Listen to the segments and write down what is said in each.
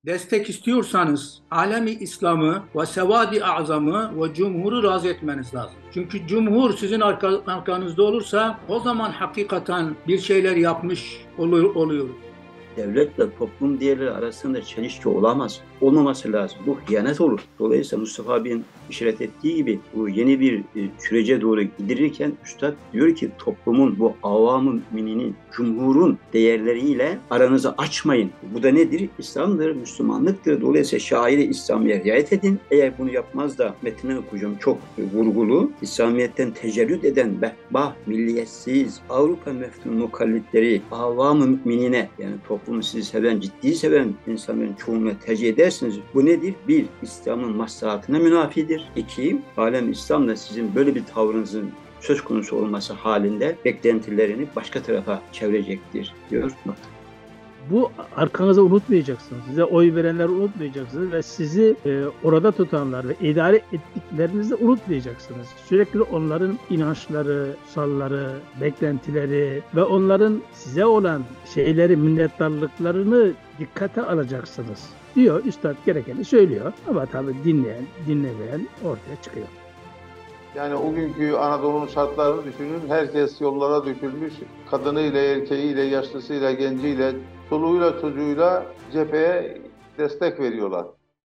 Destek istiyorsanız alemi İslam'ı ve sevadi azamı ve cumhuru razı etmeniz lazım. Çünkü cumhur sizin arkanızda olursa o zaman hakikaten bir şeyler yapmış oluyor. Devletle toplum diğerleri arasında çelişki olamaz. Olmaması lazım. Bu hıyanet olur. Dolayısıyla Mustafa abinin işaret ettiği gibi bu yeni bir sürece doğru gidilirken Üstad diyor ki toplumun bu avamın mininin, cumhurun değerleriyle aranızı açmayın. Bu da nedir? İslam'dır, Müslümanlıktır. Dolayısıyla şairi İslamiyet'e riayet edin. Eğer bunu yapmaz da metnini okuyacağım çok vurgulu. İslamiyet'ten tecerrüt eden milliyetsiz, Avrupa meftun mukallitleri, avam-ı müminine yani toplumu sizi seven, ciddi seven insanların çoğunluğuna tercih edersiniz. Bu nedir? Bir, İslam'ın maslahatına münafidir. İki, alem İslam'da sizin böyle bir tavrınızın söz konusu olması halinde beklentilerini başka tarafa çevirecektir diyor. Bu arkanızı unutmayacaksınız. Size oy verenleri unutmayacaksınız ve sizi orada tutanlar ve idare ettiklerinizi unutmayacaksınız. Sürekli onların inançları, salları, beklentileri ve onların size olan şeyleri, minnettarlıklarını dikkate alacaksınız diyor. Üstad gerekeni söylüyor ama tabii dinleyen, dinlemeyen ortaya çıkıyor. Yani o günkü Anadolu'nun şartlarını düşünün. Herkes yollara dökülmüş. Kadınıyla, erkeğiyle, yaşlısıyla, genciyle, çoluğuyla, çocuğuyla cepheye destek veriyorlar.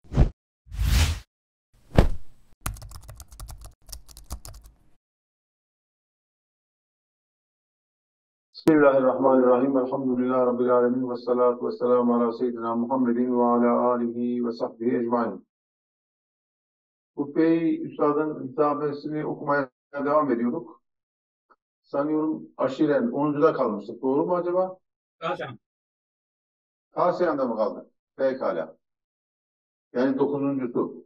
Bismillahirrahmanirrahim. Elhamdülillahi Rabbil alemin. Ve salatu ve selamu ala seyyidina Muhammedin ve ala alihi ve sahbihi ecmain. Bu Bey Üstad'ın hitabesini okumaya devam ediyorduk. Sanıyorum aşiren 10'da kalmıştık. Doğru mu acaba? Hocam. Tavsiyan'da mı kaldı? Pekala. Yani 9'uncusu.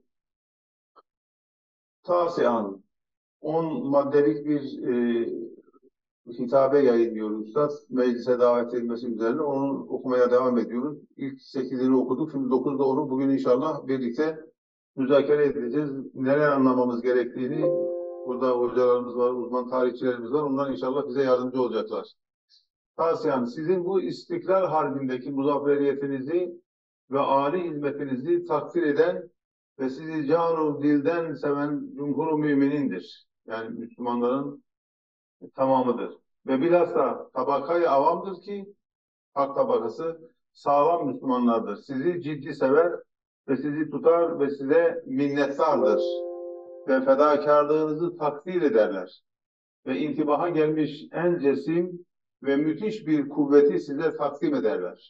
Tavsiyan 10 maddelik bir hitabe yayınlıyor Üstad. Meclise davet edilmesi üzerine. Onu okumaya devam ediyoruz. İlk 8'ini okuduk. Şimdi 9'da onu bugün inşallah birlikte müzakere edeceğiz. Neler anlamamız gerektiğini burada hocalarımız var, uzman tarihçilerimiz var. Onlar inşallah bize yardımcı olacaklar. Tavsiyan sizin bu İstiklal Harbi'ndeki muzafferiyetinizi ve âli hizmetinizi takdir eden ve sizi canı dilden seven cumhur-u müminindir. Yani Müslümanların tamamıdır. Ve bilhassa tabakayı avamdır ki hak tabakası sağlam Müslümanlardır. Sizi ciddi sever ve sizi tutar ve size minnettardır. Ve fedakarlığınızı takdir ederler. Ve intibaha gelmiş en cesim ve müthiş bir kuvveti size takdim ederler.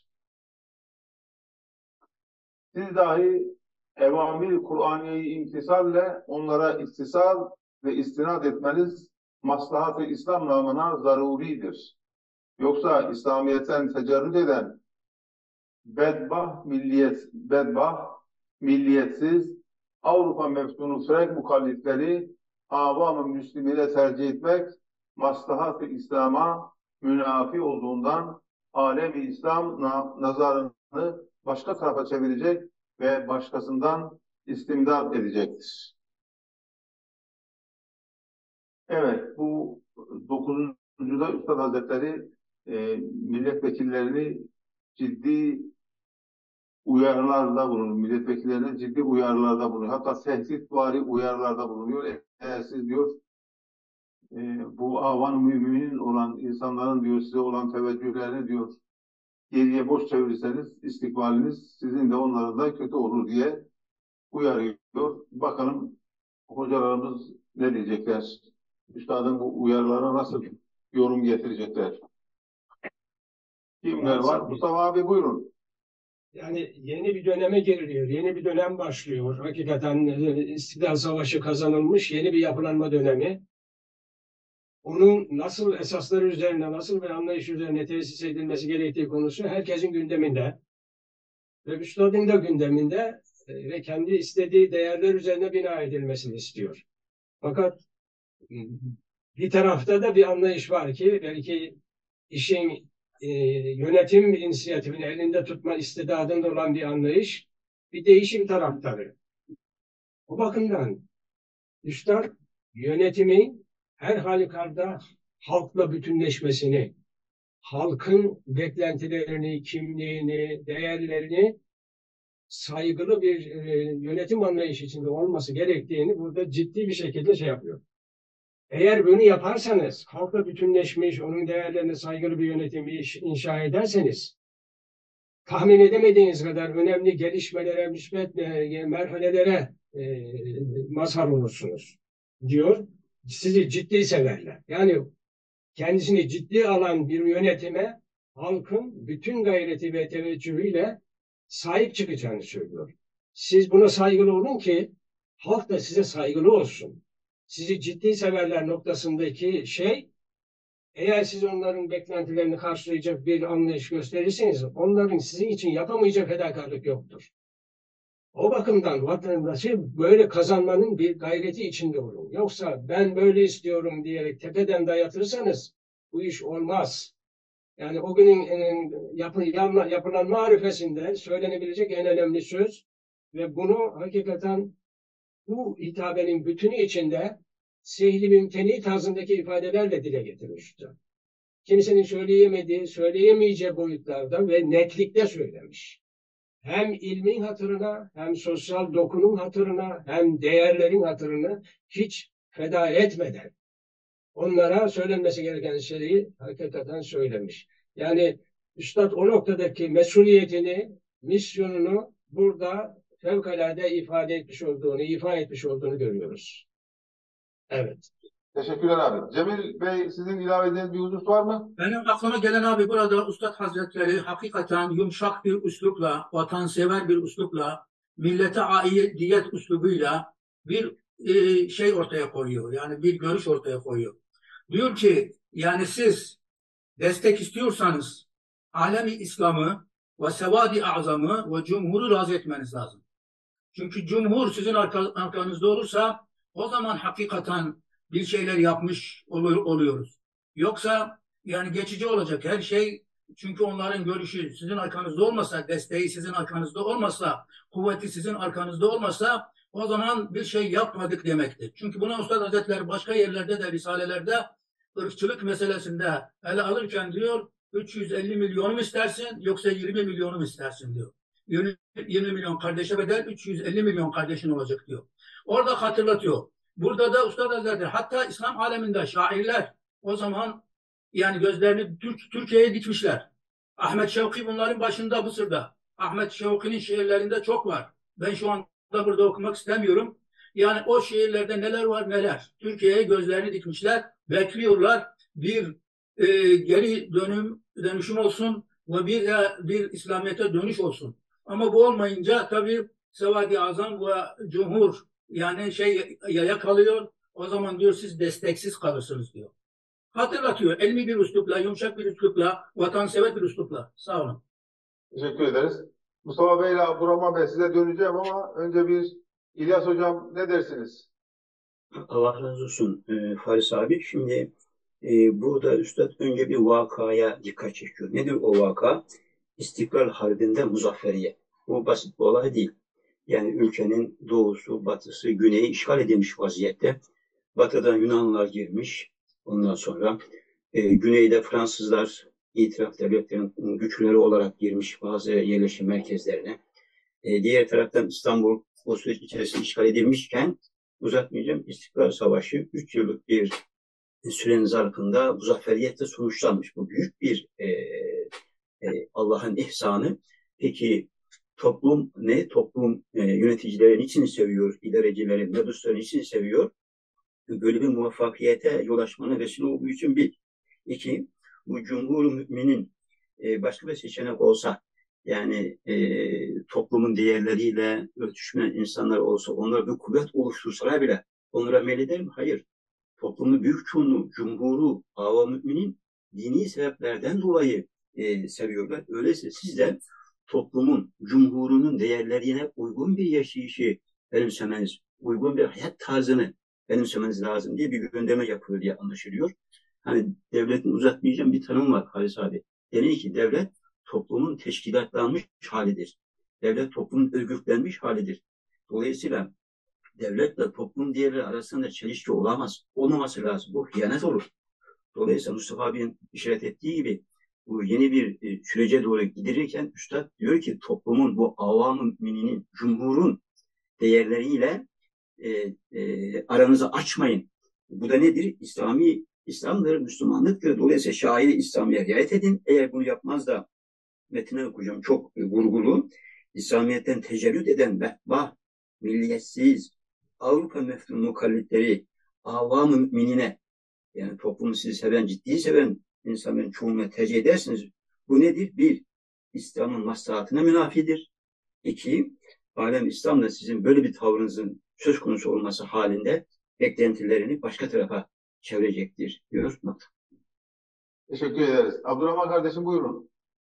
Siz dahi evamir Kur'aniyeyi imtisalle onlara iktisal ve istinad etmeniz maslahat-ı İslam namına zaruridir. Yoksa İslamiyet'ten tecerrüt eden bedbah, milliyetsiz Avrupa meftunu frek mukallitleri avam-ı müslimine tercih etmek maslahat-ı İslam'a münafi olduğundan alem-i İslam nazarını başka tarafa çevirecek ve başkasından istimdad edecektir. Evet, bu 9'uncuda Üstad Hazretleri milletvekillerini ciddi uyarılarda bulunuyor. Milletvekillerine ciddi uyarılarda bulunuyor. Hatta tehditvari uyarılarda bulunuyor. Eğer siz diyor bu avan müminin olan insanların diyor size olan teveccühlerini diyor geriye boş çevirirseniz istikbaliniz sizin de onların da kötü olur diye uyarıyor. Bakalım hocalarımız ne diyecekler? Üstadın bu uyarılara nasıl yorum getirecekler? Kimler var? Mustafa abi buyurun. Yani yeni bir döneme giriliyor. Yeni bir dönem başlıyor. Hakikaten İstiklal Savaşı kazanılmış yeni bir yapılanma dönemi. Onun nasıl esasları üzerine, nasıl bir anlayış üzerine tesis edilmesi gerektiği konusu herkesin gündeminde. Ve Üstad'ın da gündeminde ve kendi istediği değerler üzerine bina edilmesini istiyor. Fakat bir tarafta da bir anlayış var ki belki işin yönetim inisiyatifini elinde tutma istidadında olan bir anlayış, bir değişim taraftarı. O bakımdan Üstad yönetimin her halükarda halkla bütünleşmesini, halkın beklentilerini, kimliğini, değerlerini saygılı bir yönetim anlayışı içinde olması gerektiğini burada ciddi bir şekilde şey yapıyor. Eğer bunu yaparsanız, halkla bütünleşmiş, onun değerlerine saygılı bir yönetim inşa ederseniz, tahmin edemediğiniz kadar önemli gelişmelere, müsbet merhalelere mazhar olursunuz diyor. Sizi ciddi severler. Yani kendisini ciddi alan bir yönetime halkın bütün gayreti ve teveccühüyle sahip çıkacağını söylüyor. Siz buna saygılı olun ki halk da size saygılı olsun. Sizi ciddi severler noktasındaki şey, eğer siz onların beklentilerini karşılayacak bir anlayış gösterirseniz onların sizin için yapamayacağı fedakarlık yoktur. O bakımdan vatandaşı böyle kazanmanın bir gayreti içinde olun. Yoksa ben böyle istiyorum diyerek tepeden dayatırsanız bu iş olmaz. Yani o günün yapılan marifesinde söylenebilecek en önemli söz ve bunu hakikaten bu hitabenin bütünü içinde sehli mümteni tarzındaki ifadelerle dile getirmiştir. Kimsenin söyleyemediği, söyleyemeyeceği boyutlarda ve netlikte söylemiş. Hem ilmin hatırına, hem sosyal dokunun hatırına, hem değerlerin hatırını hiç feda etmeden onlara söylenmesi gereken şeyi hakikaten söylemiş. Yani Üstad o noktadaki mesuliyetini, misyonunu burada fevkalade ifade etmiş olduğunu, ifa etmiş olduğunu görüyoruz. Evet. Teşekkürler abi. Cemil Bey, sizin ilave edeceğiniz bir husus var mı? Benim aklıma gelen abi burada Üstad Hazretleri hakikaten yumuşak bir üslupla, vatansever bir üslupla, millete aidiyet üslubuyla bir şey ortaya koyuyor. Yani bir görüş ortaya koyuyor. Diyor ki yani siz destek istiyorsanız alemi İslam'ı ve sevadi azamı ve cumhuru razı etmeniz lazım. Çünkü cumhur sizin arkanızda olursa o zaman hakikaten bir şeyler yapmış oluyoruz. Yoksa yani geçici olacak her şey, çünkü onların görüşü sizin arkanızda olmasa, desteği sizin arkanızda olmasa, kuvveti sizin arkanızda olmasa o zaman bir şey yapmadık demektir. Çünkü buna Üstad Hazretleri başka yerlerde de risalelerde ırkçılık meselesinde ele alırken diyor 350 milyon mu istersin yoksa 20 milyon mu istersin diyor. 20 milyon kardeşe bedel 350 milyon kardeşin olacak diyor. Orada hatırlatıyor. Burada da Üstad Hazretleri hatta İslam aleminde şairler o zaman yani gözlerini Türkiye'ye dikmişler. Ahmet Şevki bunların başında Mısır'da. Ahmet Şevki'nin şiirlerinde çok var. Ben şu anda burada okumak istemiyorum. Yani o şiirlerde neler var neler. Türkiye'ye gözlerini dikmişler. Bekliyorlar bir geri dönüşüm olsun ve bir İslamiyet'e dönüş olsun. Ama bu olmayınca tabii Sevadi Azam ve Cumhur yani yaya kalıyor. O zaman diyor siz desteksiz kalırsınız diyor. Hatırlatıyor. Elmi bir üslupla, yumuşak bir üslupla, vatansever bir üslupla. Sağ olun. Teşekkür ederiz. Mustafa Bey ile Abdurrahman Bey, size döneceğim ama önce bir İlyas Hocam, ne dersiniz? Allah razı olsun Faris abi. Şimdi burada Üstad önce bir vakaya dikkat çekiyor. Nedir o vaka? İstiklal Harbi'nde Muzafferiye. Bu basit bir olay değil. Yani ülkenin doğusu, batısı, güneyi işgal edilmiş vaziyette. Batıdan Yunanlılar girmiş. Ondan sonra güneyde Fransızlar itilaf devletlerinin güçleri olarak girmiş bazı yerleşim merkezlerine. Diğer taraftan İstanbul o süreç içerisinde işgal edilmişken, uzatmayacağım, İstiklal Savaşı 3 yıllık bir sürenin zarfında muzafferiyetle sonuçlanmış. Bu büyük bir Allah'ın ihsanı. Peki toplum ne? Toplum yöneticilerin için seviyor, idarecilerin, mebusların için seviyor. Böyle bir muvaffakiyete yol açmana vesile olduğu için bir. İki, bu cumhur-u müminin başka bir seçenek olsa, yani toplumun değerleriyle örtüşmeyen insanlar olsa, onlara bir kuvvet oluştursalar bile onlara meyleder mi? Hayır. Toplumun büyük çoğunluğu, cumhuru, avam müminin dini sebeplerden dolayı seviyorlar. Öyleyse siz de toplumun, cumhurunun değerlerine uygun bir yaşayışı benimsemeniz, uygun bir hayat tarzını benimsemeniz lazım diye bir gönderme yapıyor diye anlaşılıyor. Hani devletin, uzatmayacağım, bir tanım var Halis abi. Deniyor ki devlet toplumun teşkilatlanmış halidir. Devlet toplumun örgütlenmiş halidir. Dolayısıyla devletle toplum diğerleri arasında çelişki olamaz. Olmaması lazım. Bu hıyanet olur. Dolayısıyla Mustafa abinin işaret ettiği gibi bu yeni bir sürece doğru gidirirken Üstad diyor ki toplumun bu avam-ı müminin, cumhurun değerleriyle aranızı açmayın. Bu da nedir? İslam'dır, Müslümanlıktır. Dolayısıyla şairi İslamiyet'e riayet edin. Eğer bunu yapmaz da metni okuyacağım çok vurgulu. İslamiyet'ten tecerrüt eden vehbah, milliyetsiz, Avrupa meftun mukallitleri, avam-ı müminine, yani toplumu sizi seven, ciddi seven insanların çoğunluğuna tercih edersiniz. Bu nedir? Bir, İslam'ın maslahatına münafidir. İki, alem İslam'da sizin böyle bir tavrınızın söz konusu olması halinde beklentilerini başka tarafa çevirecektir diyor. Teşekkür ederiz. Abdurrahman kardeşim buyurun.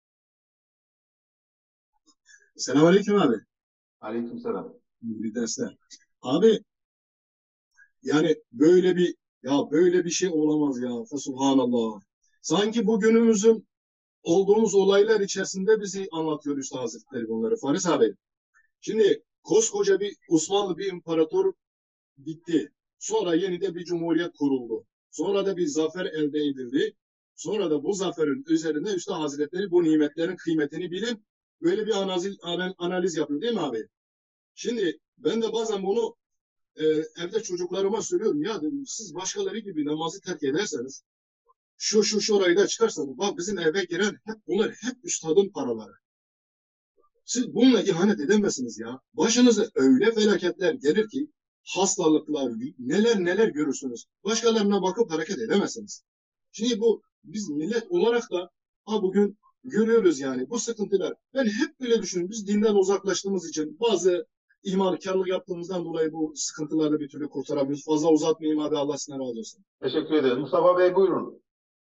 Selamünaleyküm abi. Aleykümselam. İyi dersler. Abi yani böyle bir şey olamaz ya. Subhanallah. Sanki bugünümüzün olduğumuz olaylar içerisinde bizi anlatıyor Üstad Hazretleri bunları. Faris abi. Şimdi koskoca bir Osmanlı bir imparator bitti. Sonra yeniden bir cumhuriyet kuruldu. Sonra da bir zafer elde edildi. Sonra da bu zaferin üzerinde Üstad Hazretleri bu nimetlerin kıymetini bilin. Böyle bir analiz yapıyor değil mi abi? Şimdi ben de bazen bunu evde çocuklarıma söylüyorum. Ya dedim, siz başkaları gibi namazı terk ederseniz şu orayı da çıkarsanız bak bizim eve giren bunlar hep üstadın paraları. Siz bununla ihanet edemezsiniz ya. Başınıza öyle felaketler gelir ki hastalıklar neler görürsünüz. Başkalarına bakıp hareket edemezsiniz. Şimdi biz millet olarak da bugün görüyoruz yani bu sıkıntılar. Ben hep böyle düşünüyorum. Biz dinden uzaklaştığımız için bazı ihmalkarlık yaptığımızdan dolayı bu sıkıntıları bir türlü kurtaramıyoruz. Fazla uzatmayayım abi, Allah sizden razı olsun. Teşekkür ederiz. Mustafa Bey buyurun.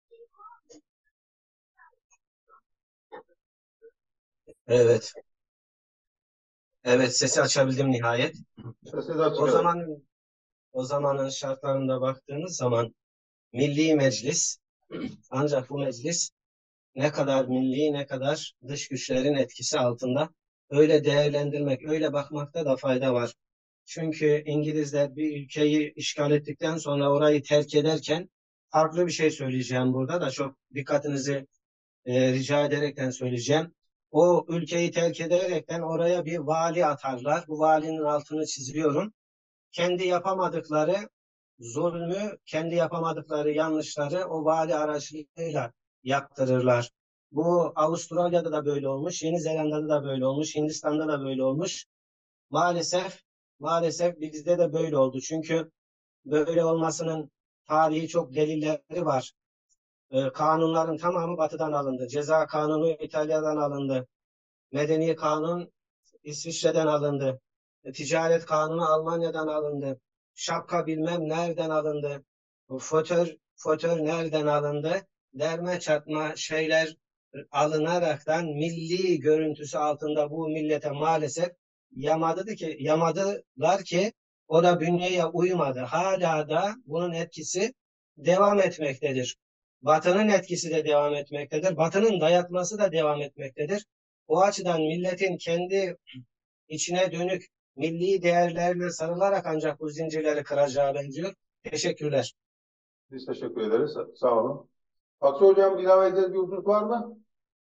Evet. Evet, sesi açabildim nihayet. Sesinizi açık O edin. zaman o zamanın şartlarında baktığınız zaman milli meclis, ancak bu meclis ne kadar milli ne kadar dış güçlerin etkisi altında, öyle değerlendirmek, öyle bakmakta da fayda var. Çünkü İngilizler bir ülkeyi işgal ettikten sonra orayı terk ederken, farklı bir şey söyleyeceğim burada da çok dikkatinizi rica ederekten söyleyeceğim. O ülkeyi terk ederekten oraya bir vali atarlar. Bu valinin altını çiziyorum. Kendi yapamadıkları zulmü, kendi yapamadıkları yanlışları o vali aracılığıyla yaptırırlar. Bu Avustralya'da da böyle olmuş, Yeni Zelanda'da da böyle olmuş, Hindistan'da da böyle olmuş. Maalesef bizde de böyle oldu. Çünkü böyle olmasının tarihi çok delilleri var. Kanunların tamamı Batı'dan alındı. Ceza kanunu İtalya'dan alındı. Medeni kanun İsviçre'den alındı. Ticaret kanunu Almanya'dan alındı. Şapka bilmem nereden alındı. Fötör nereden alındı? Derme çatma şeyler alınaraktan milli görüntüsü altında bu millete maalesef yamadılar ki o da bünyeye uymadı. Hala da bunun etkisi devam etmektedir. Batı'nın etkisi de devam etmektedir. Batı'nın dayatması da devam etmektedir. O açıdan milletin kendi içine dönük milli değerlerine sarılarak ancak bu zincirleri kıracağı benziyor. Teşekkürler. Biz teşekkür ederiz. Sağ olun. Faksı Hocam ilave edeceğiniz bir husus var mı?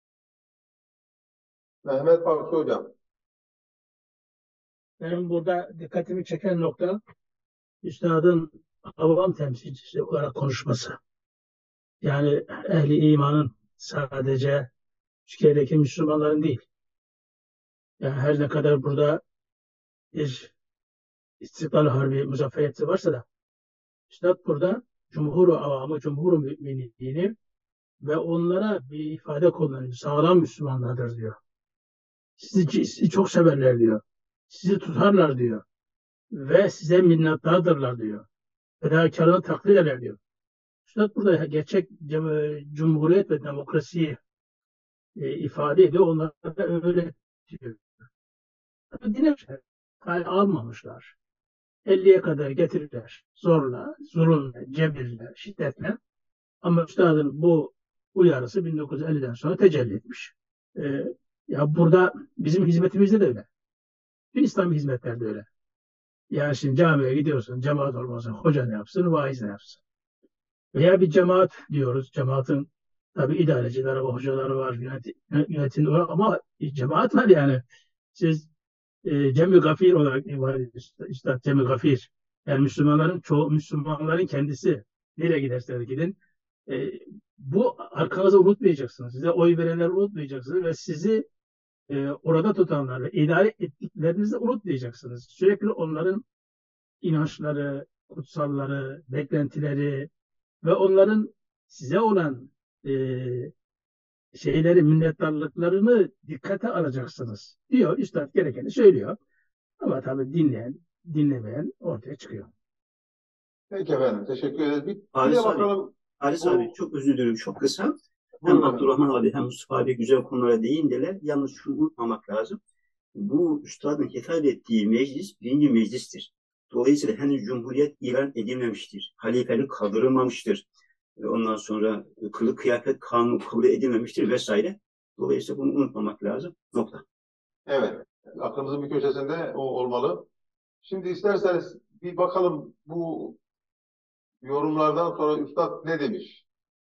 Mehmet Faksı Hocam. Benim burada dikkatimi çeken nokta üstadın avam temsilcisi olarak konuşması. Yani ehli imanın sadece Türkiye'deki Müslümanların değil. Yani her ne kadar burada bir İstiklal Harbi muzafferiyeti varsa da üstad burada cumhur-u avamı, cumhur-u müminini ve onlara bir ifade kullanıyor. Sağlam Müslümanlardır diyor. Sizi çok severler diyor. Sizi tutarlar diyor. Ve size minnettardır diyor. Fedakarlığı takdir ederler diyor. Üstad burada gerçek cumhuriyet ve demokrasiyi ifade ediyor. Onlara da öyle diyor. Dinlemişler. Almamışlar. 50'ye kadar getirirler. Zorla, zulümle, cebirle, şiddetle. Ama üstadın bu uyarısı 1950'den sonra tecelli etmiş. Ya burada bizim hizmetimizde de öyle. Bütün İslami hizmetlerde öyle. Yani şimdi camiye gidiyorsun, cemaat olmasa hoca ne yapsın, vaiz ne yapsın? Veya bir cemaat diyoruz, cemaatin Tabii idarecileri, hocaları var, yönetim var ama cemaat var yani. Siz Cem-i Gafir olarak ifade ediyorsunuz. Üstad Cem-i Gafir. Yani Müslümanların, çoğu Müslümanların kendisi. Nereye giderseniz gidin. E, Bu arkanızı unutmayacaksınız. Size oy verenleri unutmayacaksınız ve sizi orada tutanlar ve idare ettiklerinizi unutmayacaksınız. Sürekli onların inançları, kutsalları, beklentileri ve onların size olan e, minnettarlıklarını dikkate alacaksınız diyor. Üstad gerekeni söylüyor. Ama tabii dinlemeyen ortaya çıkıyor. Peki efendim, teşekkür ederiz. Bir Halis de abi, bakalım. Halis Bu- abi çok özür dilerim, çok kısa. Hem Buyurun efendim. Abdurrahman abi hem Mustafa abi güzel konulara değindiler. Yalnız şunu unutmamak lazım. Bu üstadın hitap ettiği meclis birinci meclistir. Dolayısıyla henüz cumhuriyet ilan edilmemiştir. Halifelik kaldırılmamıştır. Ondan sonra kılık kıyafet kanunu kabul edilmemiştir vesaire. Dolayısıyla bunu unutmamak lazım. Nokta. Evet, aklımızın bir köşesinde o olmalı. Şimdi isterseniz bir bakalım bu yorumlardan sonra Üstad ne demiş?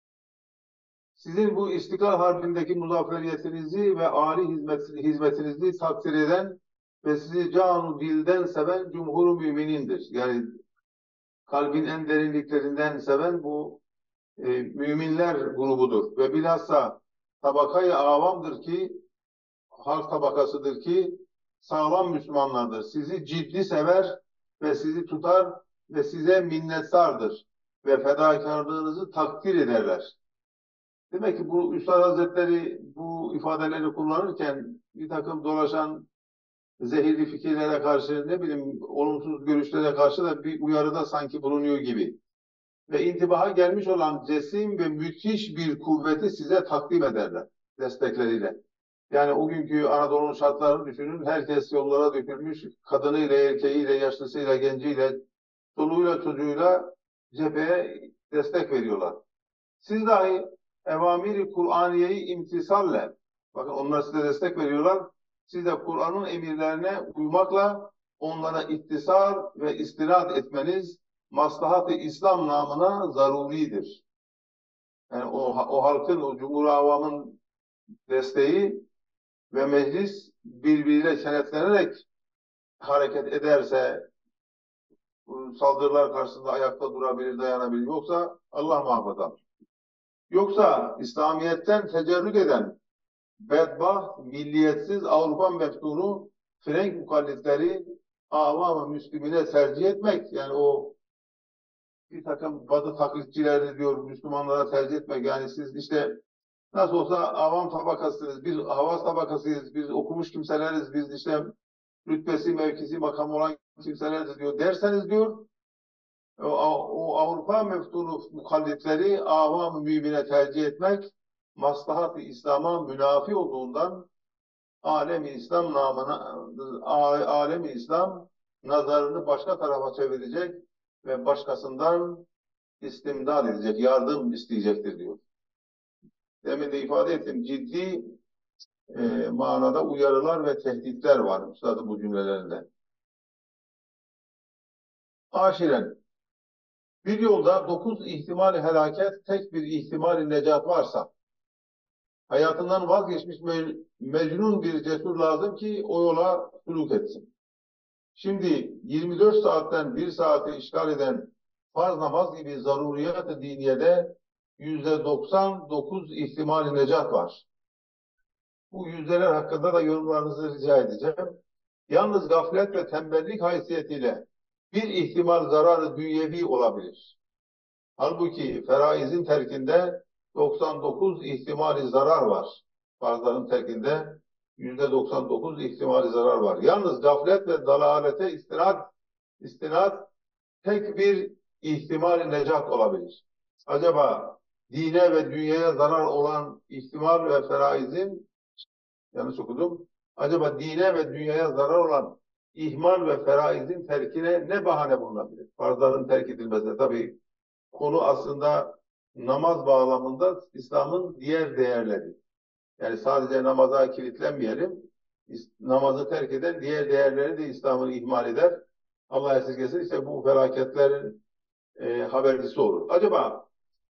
Sizin bu İstiklal Harbi'ndeki muzafferiyetinizi ve âli hizmetinizi takdir eden ve sizi canu dilden seven cumhur-u müminindir. Yani kalbin en derinliklerinden seven bu müminler grubudur. Ve bilhassa tabakayı avamdır ki, halk tabakasıdır ki sağlam Müslümanlardır. Sizi ciddi sever ve sizi tutar ve size minnettardır ve fedakarlığınızı takdir ederler. Demek ki bu Üstad Hazretleri bu ifadeleri kullanırken bir takım dolaşan zehirli fikirlere karşı, ne bileyim olumsuz görüşlere karşı da bir uyarıda sanki bulunuyor gibi. Ve intibaha gelmiş olan cesim ve müthiş bir kuvveti size takdim ederler destekleriyle. Yani o günkü Anadolu'nun şartlarını düşünün. Herkes yollara dökülmüş. Kadınıyla, erkeğiyle, yaşlısıyla, genciyle, çoluğuyla, çocuğuyla cepheye destek veriyorlar. Siz dahi evamiri Kur'aniyeyi imtisalle, bakın onlar size destek veriyorlar. Siz de Kur'an'ın emirlerine uymakla onlara ittisal ve istinad etmeniz maslahat-ı İslam namına zaruridir. Yani o halkın, o cumhur-u avamın desteği ve meclis birbiriyle kenetlenerek hareket ederse saldırılar karşısında ayakta durabilir, dayanabilir. Yoksa Allah muhafaza. Yoksa İslamiyet'ten tecerrüt eden bedbaht, milliyetsiz Avrupa meftunu Frenk mukallitleri avam-ı Müslümine tercih etmek, yani o bir takım Batı taklitçileri diyor Müslümanlara tercih etmek, yani siz işte nasıl olsa avam tabakasınız, biz havas tabakasıyız, biz okumuş kimseleriz, biz işte rütbesi, mevkisi, makamı olan kimseleriz diyor derseniz diyor, o Avrupa meftunu mukallitleri avam-ı mümine tercih etmek maslahat-ı İslam'a münafi olduğundan alem-i İslam namına alem-i İslam nazarını başka tarafa çevirecek ve başkasından istimdad edecek, yardım isteyecektir diyor. Demin de ifade ettim, ciddi manada uyarılar ve tehditler var üstadın bu cümlelerinde. Aşiren, bir yolda 9 ihtimali helaket, tek bir ihtimali necat varsa, hayatından vazgeçmiş mecnun bir cesur lazım ki o yola suluk etsin. Şimdi 24 saatten 1 saati işgal eden farz namaz gibi zaruriyat-ı diniyede %99 ihtimali necat var. Bu yüzdeler hakkında da yorumlarınızı rica edeceğim. Yalnız gaflet ve tembellik haysiyetiyle bir ihtimal zararı dünyevi olabilir. Halbuki feraizin terkinde 99 ihtimali zarar var. Farzların terkinde %99 ihtimali zarar var. Yalnız gaflet ve dalalete istinad tek bir ihtimali necat olabilir. Acaba dine ve dünyaya zarar olan ihtimal ve feraizin, yanlış okudum, acaba dine ve dünyaya zarar olan ihmal ve feraizin terkine ne bahane bulunabilir? Farzların terk edilmesine tabii konu aslında namaz bağlamında İslam'ın diğer değerleri. Yani sadece namaza kilitlenmeyelim. Namazı terk eden diğer değerleri de İslam'ın ihmal eder. Allah esirgesin, işte bu felaketlerin habercisi olur. Acaba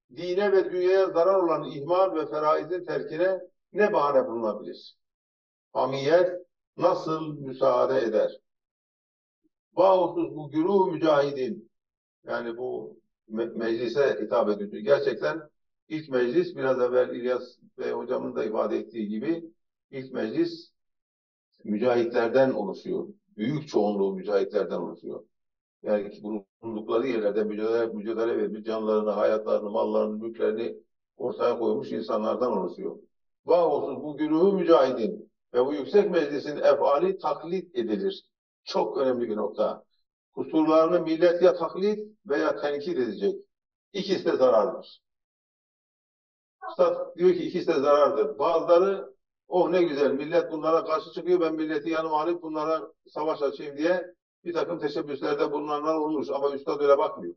dine ve dünyaya zarar olan ihmal ve feraizin terkine ne bahane bulunabilir? Hamiyet nasıl müsaade eder? Bahusuz bu güruh mücahidin, yani bu meclise hitap ediyor. Gerçekten ilk meclis, biraz evvel İlyas Bey hocamın da ifade ettiği gibi, ilk meclis mücahitlerden oluşuyor. Büyük çoğunluğu mücahitlerden oluşuyor. Yani bulundukları yerlerde mücadele vermiş, canlarını, hayatlarını, mallarını, mülklerini ortaya koymuş insanlardan oluşuyor. Vaholsun bu güruhu mücahidin ve bu yüksek meclisin efali taklit edilir. Çok önemli bir nokta. Kusurlarını millet ya taklit veya tenkit edecek. İkisi de zarardır. Üstad diyor ki ikisi de zarardır. Bazıları ne güzel millet bunlara karşı çıkıyor, ben milleti yanıma alıp bunlara savaş açayım diye bir takım teşebbüslerde bulunanlar olmuş ama üstad öyle bakmıyor.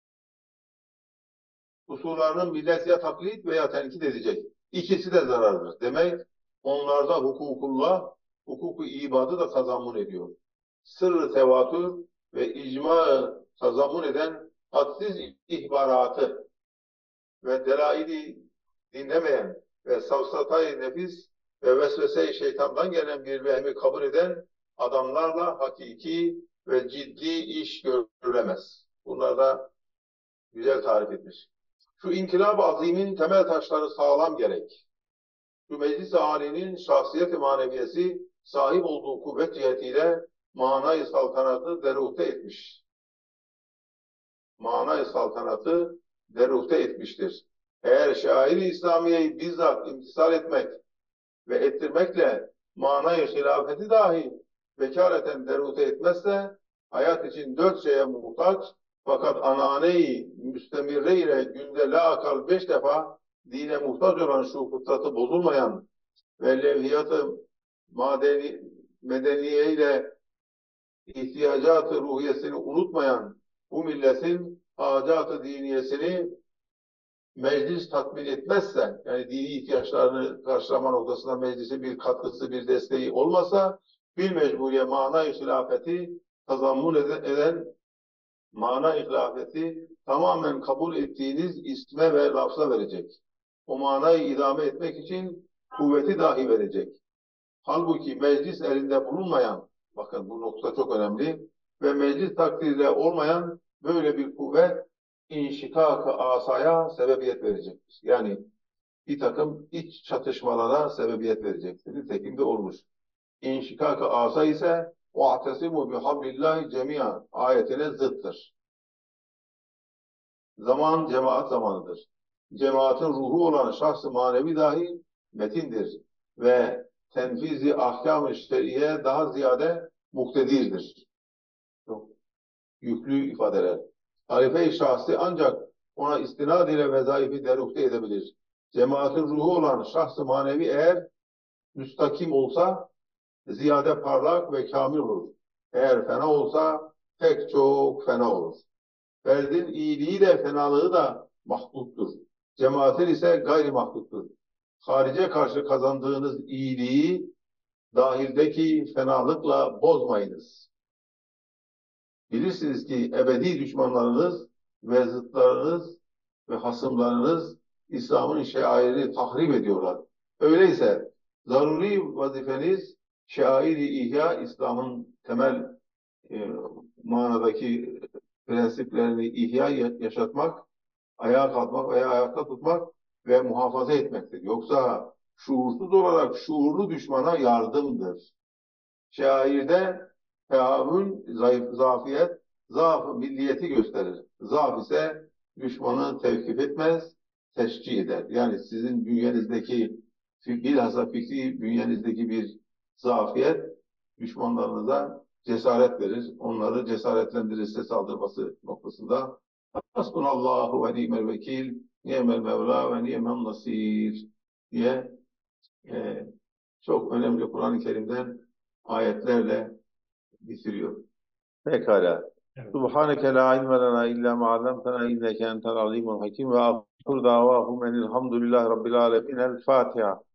Kusurlarının millet ya taklit veya tenkit edecek. İkisi de zarardır. Demek onlarda hukukullah, hukuku ibadı da tazammun ediyor. Sırrı tevatür ve icma tazammun eden hadsiz ihbaratı ve delaili dinlemeyen ve savsatayı nefis ve vesvese-i şeytandan gelen bir vehmi kabul eden adamlarla hakiki ve ciddi iş görülemez. Bunlar da güzel tarif etmiş. Şu inkılap-ı azimin temel taşları sağlam gerek. Şu meclis-i âlinin şahsiyet-i maneviyesi sahip olduğu kuvvet cihetiyle manay-ı saltanatı deruhte etmiş. Manay-ı saltanatı deruhte etmiştir. Eğer şair-i İslamiye'yi bizzat imtisal etmek ve ettirmekle manayı hilafeti dahi vekaleten derute etmezse, hayat için 4 şeye muhtaç, fakat ananeyi müstemirre ile günde la akal 5 defa dine muhtaç olan şu fıtratı bozulmayan ve levhiyatı medeniye ile ihtiyacatı ruhiyesini unutmayan bu milletin hacat-ı diniyesini meclis tatmin etmezse, yani dini ihtiyaçlarını karşılama noktasında meclisin bir katkısı, bir desteği olmasa, bir mecburiye mana-i hilafeti tazammun eden mana-i hilafeti tamamen kabul ettiğiniz isme ve lafza verecek. O manayı idame etmek için kuvveti dahi verecek. Halbuki meclis elinde bulunmayan, bakın bu nokta çok önemli, ve meclis takdiriyle olmayan böyle bir kuvvet inşikak-ı asaya sebebiyet verecektir. Yani bir takım iç çatışmalara sebebiyet verecektir. Nitekim de olmuş. İnşikak-ı asa ise وَاَعْتَسِمُوا بِحَبِّ cemia ayetine zıttır. Zaman cemaat zamanıdır. Cemaatin ruhu olan şahs-ı manevi dahi metindir ve tenfizi ahkam-ı şer'iye daha ziyade muktedirdir. Çok yüklü ifadeler. Halife-i şahsi ancak ona istinad ile vezaifi deruhte edebilir. Cemaatin ruhu olan şahs-ı manevi eğer müstakim olsa ziyade parlak ve kamil olur. Eğer fena olsa pek çok fena olur. Ferdin iyiliği de fenalığı da mahduttur. Cemaatin ise gayri mahduttur. Harice karşı kazandığınız iyiliği dahildeki fenalıkla bozmayınız. Bilirsiniz ki ebedi düşmanlarınız ve zıtlarınız ve hasımlarınız İslam'ın şairini tahrip ediyorlar. Öyleyse zaruri vazifeniz şairi ihya, İslam'ın temel manadaki prensiplerini ihya yaşatmak, ayağa kalkmak veya ayakta tutmak ve muhafaza etmektir. Yoksa şuursuz olarak şuurlu düşmana yardımdır. Şairde teamül, zafiyet, zaaf milliyeti gösterir. Zaaf ise düşmanı tevkif etmez, teşcih eder. Yani sizin bünyenizdeki, bilhassa fikri bünyenizdeki bir zafiyet düşmanlarınıza cesaret verir. Onları cesaretlendirirse saldırması noktasında. Hasbunallahu ve ni'mel vekil, ni'mel mevla ve ni'mel nasir diye çok önemli Kur'an-ı Kerim'den ayetlerle bitiriyor. Pekala. Evet. Subhaneke la ilme lena illa ma 'allamtena inneke entel alimul hakim ve ahir davahum enilhamdülillahi rabbil alemin. El Fatiha.